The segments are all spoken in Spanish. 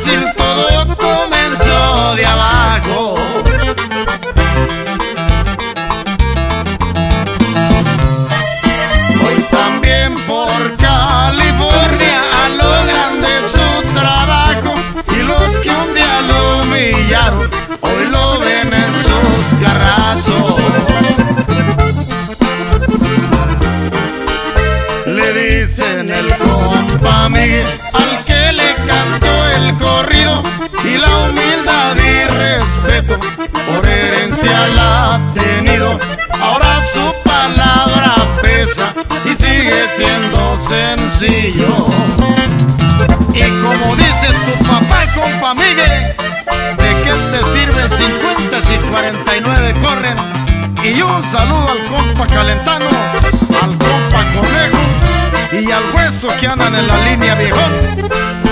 fácil, todo comenzó de abajo. Hoy también por California a lo grande su trabajo, y los que un día lo humillaron hoy lo ven en sus carrazos. Le dicen el compa Miguel al que le cantó el corrido, y la humildad y respeto por herencia la ha tenido. Ahora su palabra pesa y sigue siendo sencillo. Y como dice tu papá, compa Miguel, ¿de qué te sirven 50 si 49 corren? Y un saludo al compa Calentano, al compa Conejo y al Hueso que andan en la línea, viejón.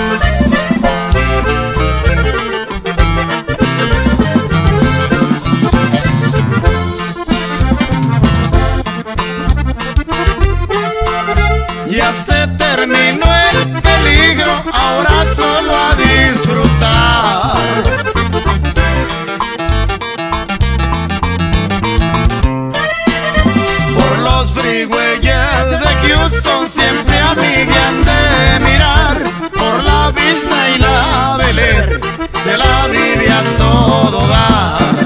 Ya se terminó el peligro, ahora solo a disfrutar. Por los freeways de Houston siempre a mí me han de mirar. Por la Vista y la Bel Air se la vive a todo dar.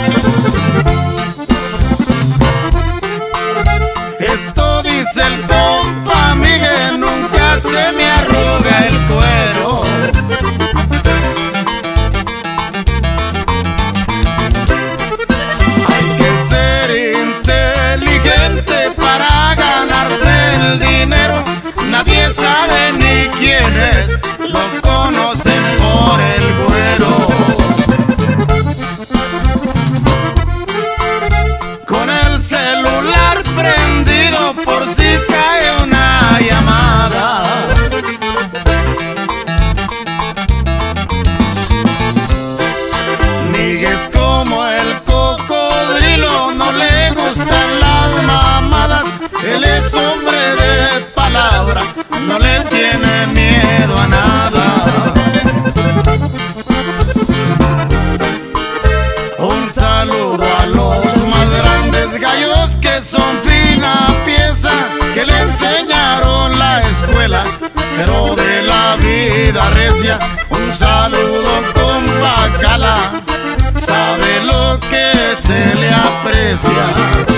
Esto dice el compa Miguel, nunca se me arruga el cuero. Hay que ser inteligente para ganarse el dinero. Nadie sabe ni quién es, lo conocen por el güero. Con el celular prendido por si cae una llamada. Miguel es como el cocodrilo, no le gustan las mamadas. Él es hombre de palabra, no le tiene miedo a nada. Un saludo a los más grandes gallos que son fina pieza, que le enseñaron la escuela, pero de la vida recia. Un saludo compa Cala, sabe lo que se le aprecia.